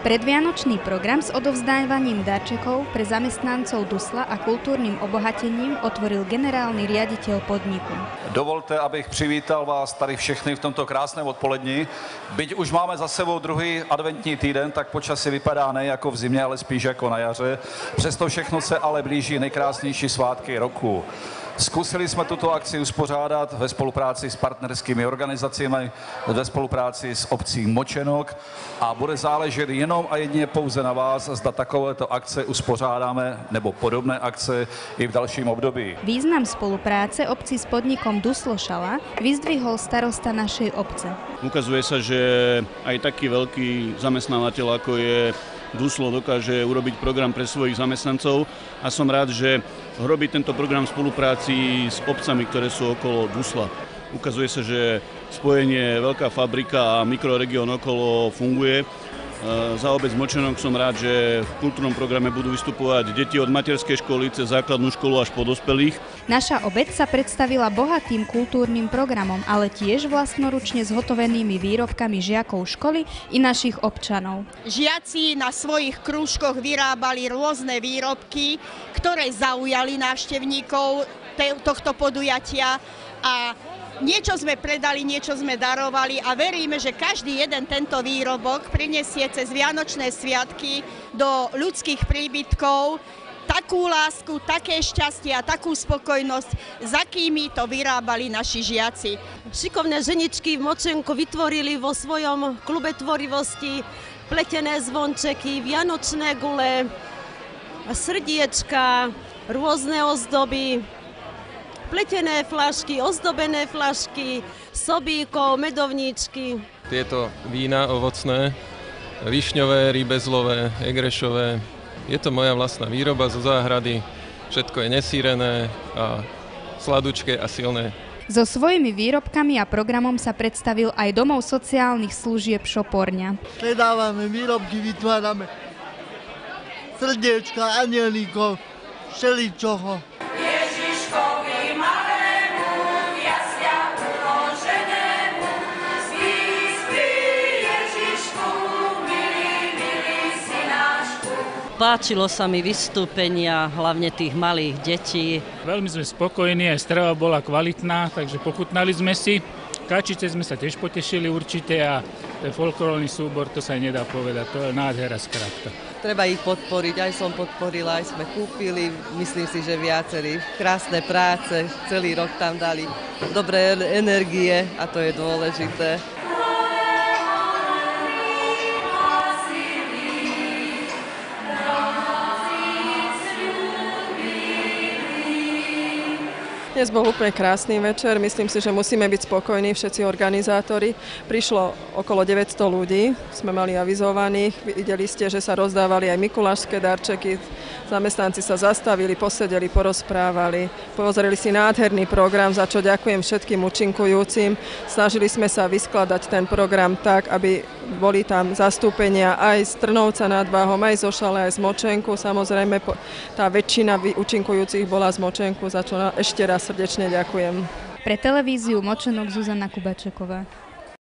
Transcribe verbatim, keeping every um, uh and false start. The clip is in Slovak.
Predvianočný program s odovzdávaním darčekov pre zamestnancov Dusla a kultúrnym obohatením otvoril generálny riaditeľ podniku. Dovolte, abych přivítal vás tady všechny v tomto krásném odpoledni. Byť už máme za sebou druhý adventní týden, tak počasí vypadá ne jako v zimě, ale spíš jako na jaře. Přesto všechno se ale blíží nejkrásnější svátky roku. Zkusili jsme tuto akci uspořádat ve spolupráci s partnerskými organizacemi, ve spolupráci s obcí Močenok a bude záležet jenom a jedině pouze na vás, zda takovéto akce uspořádáme nebo podobné akce i v dalším období. Význam spolupráce obcí s podnikom Duslo-Šala vyzdvihol starosta našej obce. Ukazuje sa, že aj taký veľký zamestnávateľ, ako je Duslo, dokáže urobiť program pre svojich zamestnancov a som rád, že robí tento program v spolupráci s obcami, ktoré sú okolo Dusla. Ukazuje sa, že spojenie veľká fabrika a mikroregión okolo funguje. Za obec Močenok som rád, že v kultúrnom programe budú vystupovať deti od materskej školy cez základnú školu až po dospelých. Naša obec sa predstavila bohatým kultúrnym programom, ale tiež vlastnoručne zhotovenými výrobkami žiakov školy i našich občanov. Žiaci na svojich krúžkoch vyrábali rôzne výrobky, ktoré zaujali návštevníkov tohto podujatia a niečo sme predali, niečo sme darovali a veríme, že každý jeden tento výrobok prinesie cez Vianočné sviatky do ľudských príbytkov takú lásku, také šťastie a takú spokojnosť, za kými to vyrábali naši žiaci. Šikovné ženičky v Močenku vytvorili vo svojom klube tvorivosti pletené zvončeky, vianočné gule, srdiečka, rôzne ozdoby, pletené fľašky, ozdobené fľašky, sobíkov, medovníčky. Tieto vína ovocné, višňové, rybezlové, egrešové, je to moja vlastná výroba zo záhrady, všetko je nesýrené a sladučké a silné. So svojimi výrobkami a programom sa predstavil aj domov sociálnych služieb Šoporňa. Predávame výrobky, vytvárame srdiečka, anielíkov, všeličoho. Páčilo sa mi vystúpenia, hlavne tých malých detí. Veľmi sme spokojní, aj strava bola kvalitná, takže pochutnali sme si. Kačice sme sa tiež potešili určite a ten folklórny súbor, to sa aj nedá povedať, to je nádhera skrátka. Treba ich podporiť, aj som podporila, aj sme kúpili, myslím si, že viacerí. Krásne práce, celý rok tam dali dobré energie a to je dôležité. Dnes bol úplne krásny večer, myslím si, že musíme byť spokojní všetci organizátori. Prišlo okolo deväťsto ľudí, sme mali avizovaných, videli ste, že sa rozdávali aj mikulášske darčeky, zamestnanci sa zastavili, posedeli, porozprávali, pozreli si nádherný program, za čo ďakujem všetkým účinkujúcim. Snažili sme sa vyskladať ten program tak, aby boli tam zastúpenia aj z Trnovca nad Váhom, aj zo Šale, aj z Močenku. Samozrejme, tá väčšina účinkujúcich bola z Močenku, za čo ešte raz srdečne ďakujem. Pre televíziu Močenok Zuzana Kubačeková.